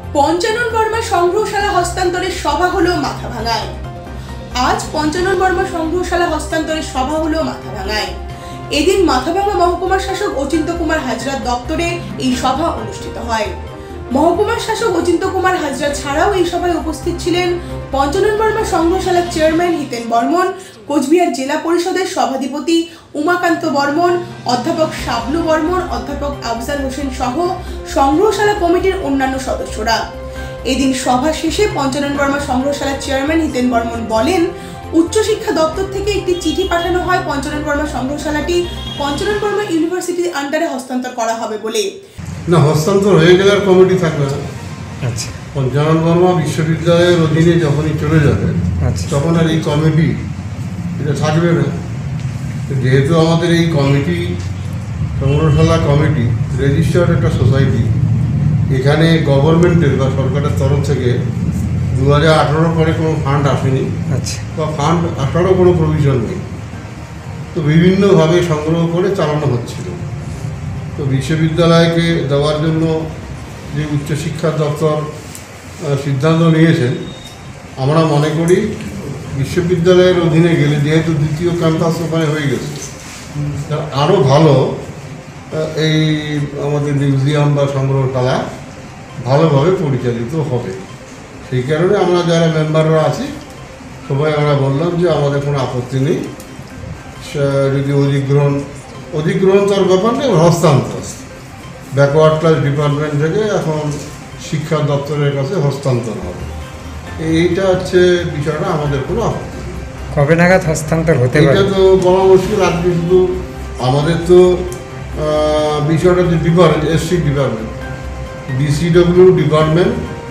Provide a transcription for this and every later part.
পঞ্চানন বর্মা সংগ্রহশালা হস্তান্তরের সভা হলো মাথাভাঙায়। আজ পঞ্চানন বর্মা সংগ্রহশালা হস্তান্তরের সভা হলো মাথাভাঙায়। এদিন মাথাভাঙা মহকুমার শাসক অচিন্ত কুমার হাজরার দপ্তরে এই সভা অনুষ্ঠিত হয়। মহকুমার শাসক অচিন্ত কুমার হাজরা ছাড়াও এই সভায় উপস্থিত ছিলেন পঞ্চানন বর্মা সংগ্রহশালার চেয়ারম্যান হিতেন বর্মন, কোচবিহার জেলা পরিষদের সভাধিপতি উমাকান্ত বর্মন, অধ্যাপক শাবলু বর্মন, অধ্যাপক আফজাল হোসেন সহ সংগ্রহশালা কমিটির অন্যান্য সদস্যরা। এদিন সভা শেষে পঞ্চানন বর্মা সংগ্রহশালার চেয়ারম্যান হিতেন বর্মন বলেন, উচ্চশিক্ষা দপ্তর থেকে একটি চিঠি পাঠানো হয় পঞ্চানন বর্মা সংগ্রহশালাটি পঞ্চানন বর্মা ইউনিভার্সিটির আন্ডারে হস্তান্তর করা হবে বলে। না, হস্তান্তর হয়ে গেলে আর কমিটি থাকবে না। আচ্ছা, পঞ্চানন বর্মা বিশ্ববিদ্যালয়ের অধীনে যখনই চলে যাবে তখন আর এই কমিটি এটা থাকবে না। যেহেতু আমাদের এই কমিটি সংগ্রহশালা কমিটি রেজিস্টার্ড একটা সোসাইটি, এখানে গভর্নমেন্টের বা সরকারের তরফ থেকে 2018 পরে কোনো ফান্ড আসেনি। আচ্ছা, বা ফান্ড আসারও কোনো প্রভিশন নেই। তো বিভিন্নভাবে সংগ্রহ করে চালানো হচ্ছিল। তো বিশ্ববিদ্যালয়কে দেওয়ার জন্য যে উচ্চশিক্ষা দপ্তর সিদ্ধান্ত নিয়েছেন, আমরা মনে করি বিশ্ববিদ্যালয়ের অধীনে গেলে, যেহেতু দ্বিতীয় ক্যাম্পাস ওখানে হয়ে গেছে, আরও ভালো এই আমাদের মিউজিয়াম বা সংগ্রহশালা ভালোভাবে পরিচালিত হবে। সেই কারণে আমরা যারা মেম্বাররা আছি সবাই আমরা বললাম যে আমাদের কোনো আপত্তি নেই, যদি অধিগ্রহণ তার ব্যাপার নেই, হস্তান্তর ব্যাকওয়ার্ড ক্লাস ডিপার্টমেন্ট থেকে এখন শিক্ষা দপ্তরের কাছে হস্তান্তর হবে। এইটা হচ্ছে বিষয়টা, আমাদের কোনো আপত্তি। কবে নাগাদ হস্তান্তর হতে পারে এটা তো বলা মুশকিল। আজকে শুধু আমাদের তো বিষয়টা যে এসসি ডিপার্টমেন্ট, ডিসিডব্লিউ ডিপার্টমেন্ট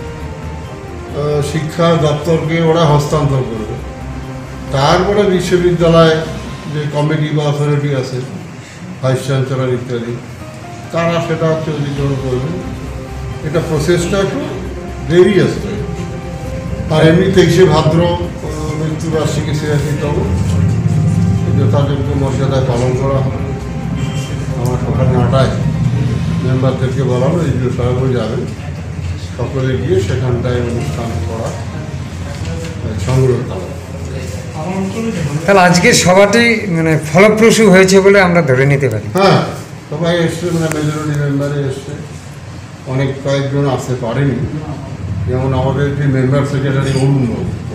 শিক্ষা দপ্তরকে ওরা হস্তান্তর করবে। তারপরে বিশ্ববিদ্যালয় যে কমিটি বা অথরিটি আছে, ভাইস চ্যান্সেলর ইত্যাদি, তারা সেটা হচ্ছে অধিগ্রহণ করবে। এটা প্রসেসটা একটু দেরি আসবে। আর এমনি 23শে ভাদ্র মৃত্যুবার্ষিকী তবে যথাযোগ্য মর্যাদায় পালন করা হবে। আমার সকাল 9টায় মেম্বারদেরকে বলানো, এইগুলো সবাই যাবেন, সকলে গিয়ে সেখানটায় অনুষ্ঠান করা, সংগ্রহ করা। তাহলে আজকের সভাটি মানে ফলপ্রসূ হয়েছে বলে আমরা ধরে নিতে পারি। হ্যাঁ, সবাই এসছে, মানে মেজরিটি মেম্বারে এসছে। কয়েকজন আসতে পারেনি, যেমন আমাদের যে মেম্বার সেক্রেটারি অরুণ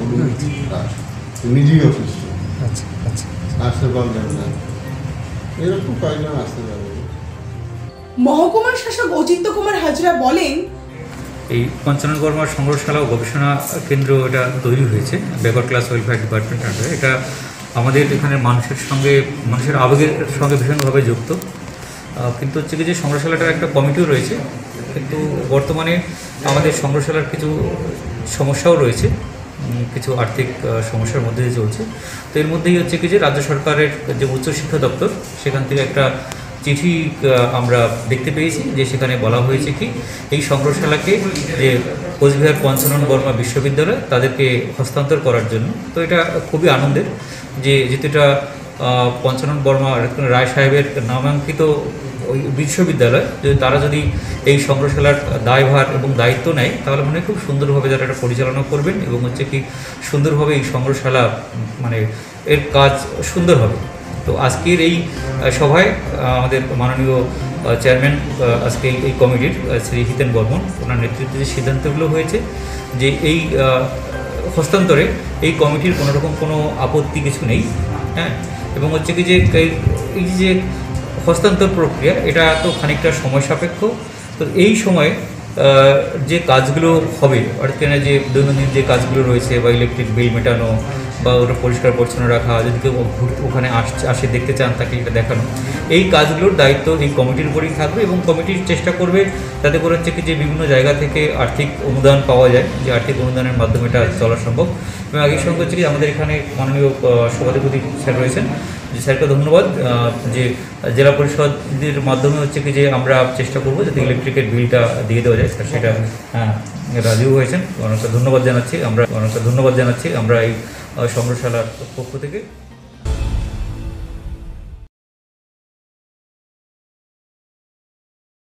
নিজেই অসুস্থ, আচ্ছা আচ্ছা, আসতে পারলেন না। এরকম কয়েকজন আসতে পারবে। মহকুমার শাসক অচিন্ত কুমার হাজরা বলেন, এই পঞ্চানন বর্মা সংগ্রহশালা ও গবেষণা কেন্দ্র এটা তৈরি হয়েছে ব্যাকওয়ার্ড ক্লাস ওয়েলফেয়ার ডিপার্টমেন্ট আন্ডারে। এটা আমাদের এখানে মানুষের আবেগের সঙ্গে ভীষণভাবে যুক্ত। কিন্তু হচ্ছে কি যে সংগ্রহশালাটার একটা কমিটিও রয়েছে, কিন্তু বর্তমানে আমাদের সংগ্রহশালার কিছু সমস্যাও রয়েছে, কিছু আর্থিক সমস্যার মধ্যে দিয়ে চলছে। তো এর মধ্যেই হচ্ছে কি যে রাজ্য সরকারের যে উচ্চশিক্ষা দপ্তর, সেখান থেকে একটা চিঠি আমরা দেখতে পেয়েছি, যে সেখানে বলা হয়েছে কি এই সংগ্রহশালাকে যে কোচবিহার পঞ্চানন বর্মা বিশ্ববিদ্যালয় তাদেরকে হস্তান্তর করার জন্য। তো এটা খুবই আনন্দের যে যেহেতু এটা পঞ্চানন বর্মা রায় সাহেবের নামাঙ্কিত ওই বিশ্ববিদ্যালয়, যদি তারা যদি এই সংগ্রহশালার দায়ভার এবং দায়িত্ব নেয়, তাহলে মনে হয় খুব সুন্দরভাবে তারা এটা পরিচালনা করবেন এবং হচ্ছে কি সুন্দরভাবে এই সংগ্রহশালা মানে এর কাজ সুন্দর হবে। তো আজকের এই সভায় আমাদের মাননীয় চেয়ারম্যান আজকে এই কমিটির শ্রী হিতেন বর্মন, ওনার নেতৃত্বে যে সিদ্ধান্তগুলো হয়েছে, যে এই হস্তান্তরে এই কমিটির কোনোরকম কোনো আপত্তি কিছু নেই। হ্যাঁ, এবং হচ্ছে কি যে এই যে হস্তান্তর প্রক্রিয়া, এটা তো খানিকটা সময় সাপেক্ষ। তো এই সময়ে যে কাজগুলো হবে, অর্থাৎ যে দৈনন্দিন যে কাজগুলো রয়েছে, বা ইলেকট্রিক বিল মেটানো, বা ওটা পরিষ্কার পরিচ্ছন্ন রাখা, যদি কেউ ওখানে আসে দেখতে চান তাকে এটা দেখানো, এই কাজগুলোর দায়িত্ব এই কমিটির উপরেই থাকবে। এবং কমিটির চেষ্টা করবে যাতে করে হচ্ছে কি যে বিভিন্ন জায়গা থেকে আর্থিক অনুদান পাওয়া যায়, যে আর্থিক অনুদানের মাধ্যমে এটা চলা সম্ভব। এবং আগের সঙ্গে হচ্ছে কি আমাদের এখানে মাননীয় সভাধিপতি স্যার রয়েছেন, যে স্যারকে ধন্যবাদ, যে জেলা পরিষদের মাধ্যমে হচ্ছে কি যে আমরা চেষ্টা করবো যাতে ইলেকট্রিকের বিলটা দিয়ে দেওয়া যায়। স্যার সেটা রাজিও হয়েছেন, অনেকটা ধন্যবাদ জানাচ্ছি আমরা এই সংগ্রহশালার পক্ষ থেকে।